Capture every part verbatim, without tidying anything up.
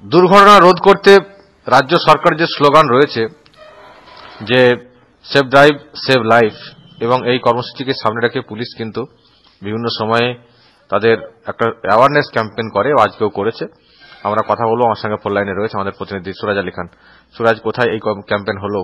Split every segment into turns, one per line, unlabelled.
দুর্ঘটনা রোধ করতে রাজ্য সরকার যে স্লোগান রয়েছে যে সেভ ড্রাইভ সেভ লাইফ, এবং এই কর্মসূচিকে সামনে রেখে পুলিশ কিন্তু বিভিন্ন সময়ে তাদের একটা অ্যাওয়ারনেস ক্যাম্পেইন করে, আজকেও করেছে। আমরা কথা বলবো, আমার সঙ্গে ফোন লাইনে রয়েছে আমাদের প্রতিনিধি সুরাজ আলী খান। সুরাজ, কোথায় এই ক্যাম্পেইন হলো?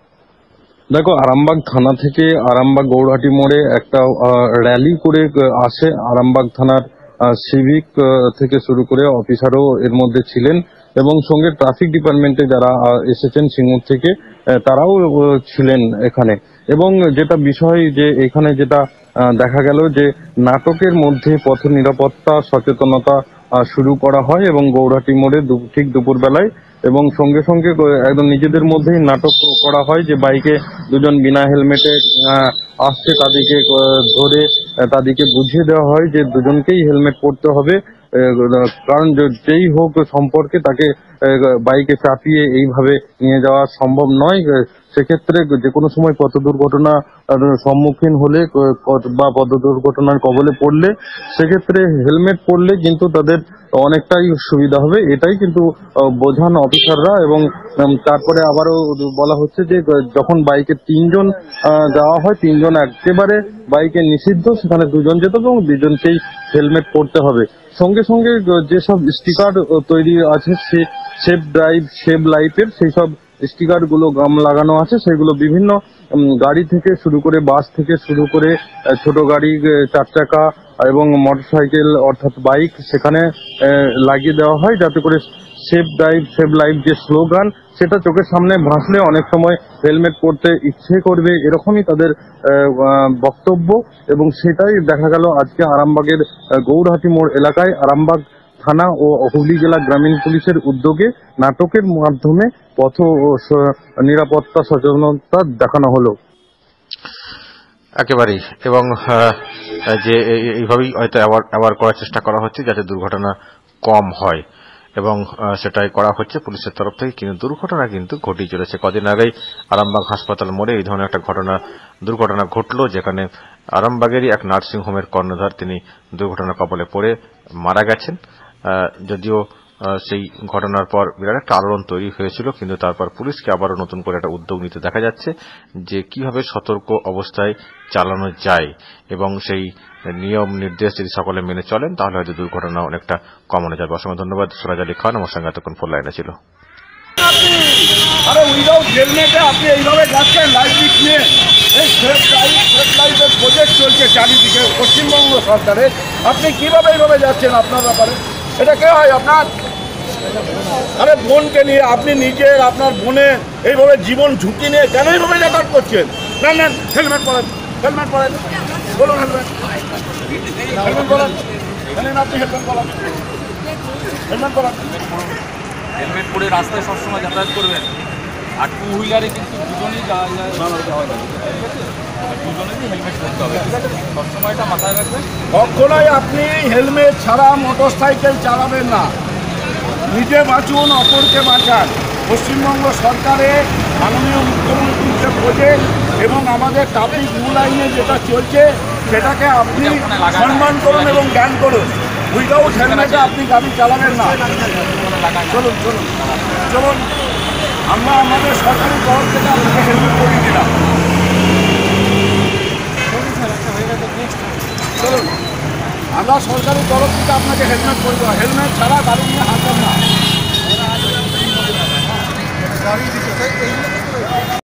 দেখো, আরামবাগ থানা থেকে আরামবাগ গৌরহাটি মোড়ে একটা র্যালি করে আসে। আরামবাগ থানার সিভিক থেকে শুরু করে অফিসারও এর মধ্যে ছিলেন, এবং সঙ্গে ট্রাফিক ডিপার্টমেন্টে যারা এসেছেন সিঙ্গুর থেকে তারাও ছিলেন এখানে। এবং যেটা বিষয় যে এখানে যেটা দেখা গেল যে নাটকের মধ্যে পথ নিরাপত্তা সচেতনতা শুরু করা হয় এবং গৌরহাটি মোড়ে ঠিক দুপুর বেলায়, এবং সঙ্গে সঙ্গে একদম নিজেদের মধ্যেই নাটক করা হয় যে বাইকে দুজন বিনা হেলমেটে আসছে, তাদেরকে ধরে তাদেরকে বুঝিয়ে দেওয়া হয় যে দুজনকেই হেলমেট পরতে হবে, কারণ যেই হোক সম্পর্কে তাকে বাইকে চাপিয়ে এইভাবে নিয়ে যাওয়া সম্ভব নয়। সেক্ষেত্রে যে কোনো সময় পথ দুর্ঘটনার সম্মুখীন হলে বা পথ দুর্ঘটনার কবলে পড়লে সেক্ষেত্রে হেলমেট পরলে কিন্তু তাদের অনেকটাই সুবিধা হবে, এটাই কিন্তু বোঝান অফিসাররা। এবং তারপরে আবারও বলা হচ্ছে যে যখন বাইকে তিনজন যাওয়া হয়, তিনজন একেবারে বাইকে নিষিদ্ধ, সেখানে দুজন যেতে হবে এবং দুজনকেই হেলমেট পরতে হবে। সঙ্গে সঙ্গে যেসব স্টিকার তৈরি আছে সে সেভ ড্রাইভ সেভ লাইফের, সেই সব স্টিকার গুলো গাম লাগানো আছে, সেগুলো বিভিন্ন গাড়ি থেকে শুরু করে বাস থেকে শুরু করে ছোট গাড়ি, চার চাকা এবং মোটরসাইকেল অর্থাৎ বাইক সেখানে লাগিয়ে দেওয়া হয়, যাতে করে সেভ ড্রাইভ সেভ লাইফ যে স্লোগান সেটা চোখের সামনে ভাসলে অনেক সময় হেলমেট পরতে ইচ্ছে করবে, এরকমই তাদের বক্তব্য। এবং সেটাই দেখা গেল আজকে আরামবাগের গৌরহাটি মোড় এলাকায় আরামবাগ থানা ও হুগলি জেলা গ্রামীণ পুলিশের উদ্যোগে নাটকের মাধ্যমে পথ নিরাপত্তা সচেতনতা দেখানো হলো।
একেবারেই, এবং যে এইভাবেই হয়তো অ্যাওয়ার করার চেষ্টা করা হচ্ছে যাতে দুর্ঘটনা কম হয়, এবং সেটাই করা হচ্ছে পুলিশের তরফ থেকে। কিন্তু দুর্ঘটনা কিন্তু ঘটেই চলেছে। কদিন আগেই আরামবাগ হাসপাতাল মোড়ে এই ধরনের একটা ঘটনা দুর্ঘটনা ঘটলো, যেখানে আরামবাগেরই এক নার্সিং হোমের কর্ণধার তিনি দুর্ঘটনার কবলে পড়ে মারা গেছেন। যদিও সেই ঘটনার পর বিরাট একটা আলোড়ন তৈরি হয়েছিল, কিন্তু তারপর পুলিশকে আবারও নতুন করে একটা উদ্যোগ নিতে দেখা যাচ্ছে যে কিভাবে সতর্ক অবস্থায় চালানো যায়, এবং সেই নিয়ম নির্দেশ যদি সকলে মেনে চলেন তাহলে হয়তো দুর্ঘটনা অনেকটা কমানো যাবে। অসংখ্য ধন্যবাদ সুরাজ আলী খান, আমার সঙ্গে এতক্ষণ ফোন লাইনে ছিল।
আরে উইদাউট হেলমেটে আপনি এইভাবে যাচ্ছেন লাইফ রিস্ক নিয়ে। এই সেফ লাইফ সেফ লাইফের প্রজেক্ট চলছে চারিদিকে পশ্চিমবঙ্গ সরকারের, আপনি কিভাবে এইভাবে যাচ্ছেন? আপনার ব্যাপারে এটা কে হয় আপনার? আরে বোনকে নিয়ে আপনি নিজের আপনার বোনের এইভাবে জীবন ঝুঁকি নিয়ে কেন এইভাবে যাতায়াত করছেন? না না, হেলমেট পরেন, হেলমেট পরেন, বলুন হেলমেট হেলমেট পরেন, আপনি হেলমেট পরেন, হেলমেট পরেন।
হেলমেট পরে রাস্তায় সবসময় যাতায়াত করবেন। আর টু হুইলারে কিন্তু দুজনেই যাওয়া যায়, দুজনেরই হেলমেট পরতে হবে, সবসময় এটা মাথায় রাখবেন।
কখনোই আপনি হেলমেট ছাড়া মোটর সাইকেল চালাবেন না। নিজে বাঁচুন, অপরকে বাঁচান। পশ্চিমবঙ্গ সরকারের মাননীয় মুখ্যমন্ত্রীর যে প্রজেক্ট এবং আমাদের ট্রাফিক রুল আইনে যেটা চলছে সেটাকে আপনি সম্মান করুন এবং জ্ঞান করুন। উইদাউট হেলমেটে আপনি গাড়ি চালাবেন না। চলুন চলুন চলুন, আমরা আমাদের সরকারি তরফ থেকে আপনাকে হেলমেট করিয়ে দিলাম। চলুন, আমরা সরকারি তরফ থেকে আপনাকে হেলমেট করে দেওয়া। হেলমেট ছাড়া গাড়ি নিয়ে হাঁটবেন না।